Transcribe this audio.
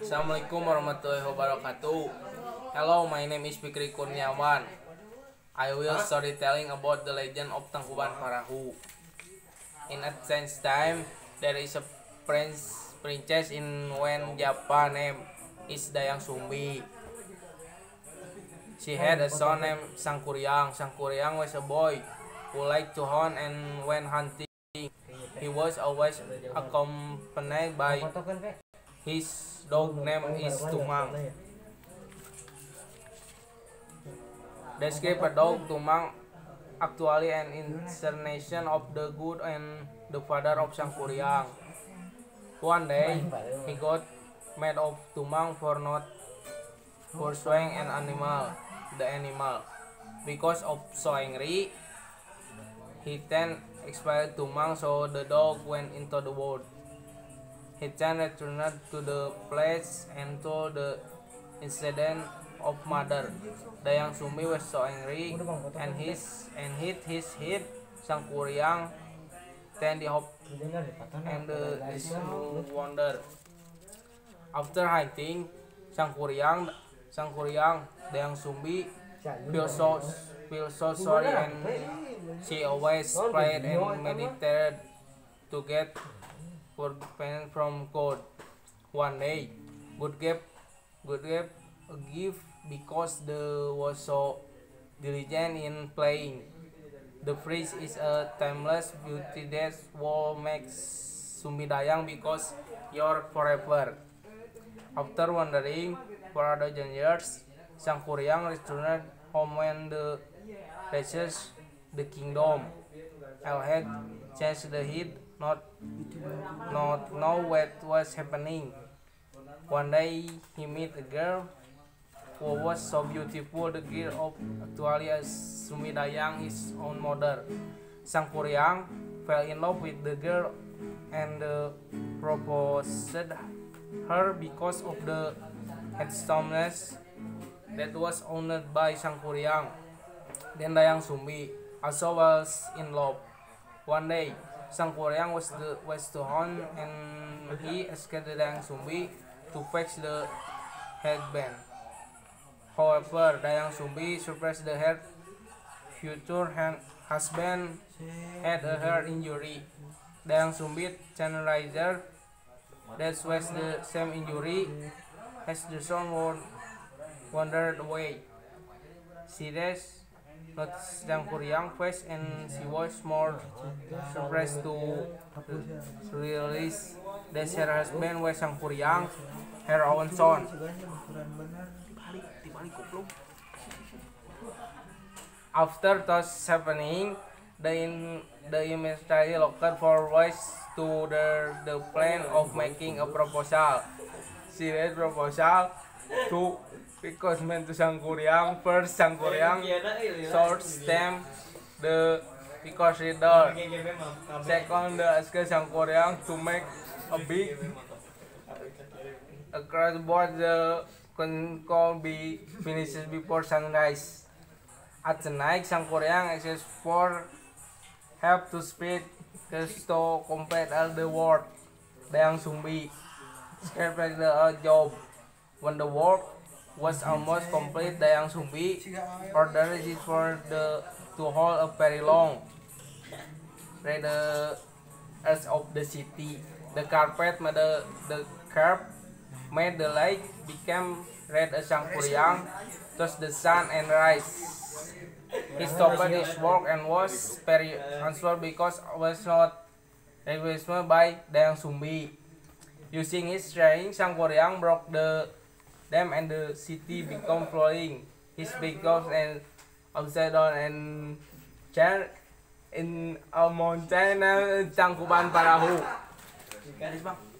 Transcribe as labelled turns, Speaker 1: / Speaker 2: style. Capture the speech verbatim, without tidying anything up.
Speaker 1: Assalamualaikum warahmatullahi wabarakatuh. Hello, my name is Fikri Kurniawan. I will storytelling about the legend of Tangkuban Parahu. In ancient time, there is a prince princess in Wen Japan named is Dayang Sumbi. She had a son named Sangkuriang. Sangkuriang was a boy who liked to hunt and went hunting. He was always accompanied by his dog name is Tumang. Describe a dog Tumang, actually an incarnation of the good and the father of Sangkuriang. One day, he got mad of Tumang for not pursuing an animal, the animal. Because of so angry, he then expelled Tumang, so the dog went into the wood. He then returned to the place and told the incident of mother. Dayang Sumbi was so angry and his and hit his head. Sangkuriang then the hope and the is no wonder. After hunting, Sangkuriang Sangkuriang Dayang Sumbi feel so feel so sorry and she always prayed and meditated to get forgiven from God. One day, God gave God gave a gift because the was so diligent in playing. The phrase is a timeless beauty that will make Sumbi Dayang because you're forever. After wandering for a dozen years, Sangkuriang returned home when the reaches the kingdom. El had changed the heat, not not know what was happening. One day he met a girl who was so beautiful, the girl of actually as Sumbi Dayang, his own mother. Sangkuriang fell in love with the girl and uh, proposed her because of the handsomeness that was honored by Sangkuriang. Then Dayang Sumbi also was in love. One day, Sangkuriang was the was to hunt and he asked Dayang Sumbi to fetch the headband. However, Dayang Sumbi surprised the her future husband had a heart injury. Dayang Sumbi channelized that was the same injury as the son wandered away. She does not Sangkuriang face and she was more surprised to realize that her husband was Sangkuriang, her own son. After this happening, the in, the immediately looked for ways to the, the plan of making a proposal. She made proposal to because meant to Sangkuriang. First, Sangkuriang short stem the because reader. Second, the ask Sangkuriang to make a big across board the can call be finishes before sunrise. At the night, Sangkuriang asks for help to speed just to complete all the work. Dayang Sumbi scheduled the job. When the work was almost complete, Dayang Sumbi ordered it for the to hold a very long read the earth of the city. The carpet made the the curb made the light became red as Sangkuriang touched the sun and rise. He stopped his work and was very answered because was not requested by Dayang Sumbi. Using his strength, Sangkuriang broke the dam and the city became flowing. His big goals and upside down and chair in a mountain Tangkuban Parahu.